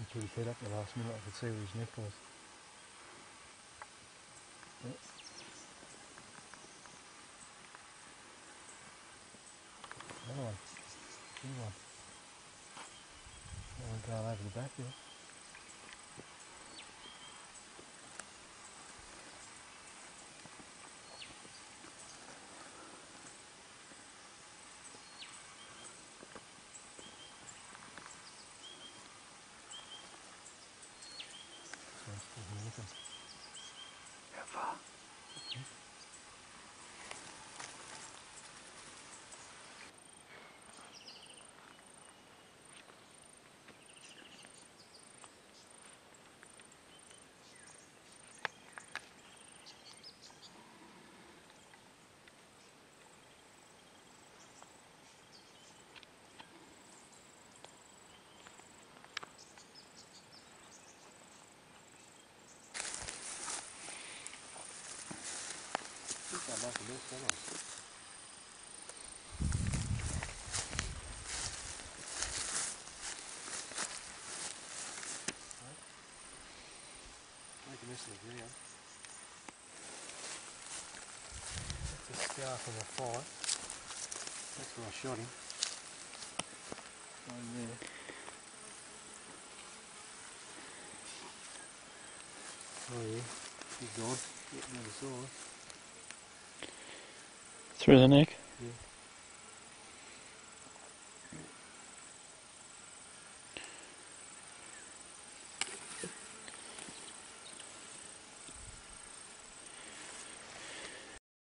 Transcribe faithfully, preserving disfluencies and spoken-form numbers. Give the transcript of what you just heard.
put his head up the last minute, I could see where his neck was. Yep. Another one. Good one. That one going over the back there. How far? Okay. I think I like a little fellow. Make a mess of the ground. That's a scar from a fight. That's where I shot him. Right there. Oh yeah, he's gone. Yep, never saw him. Through the neck? Yeah.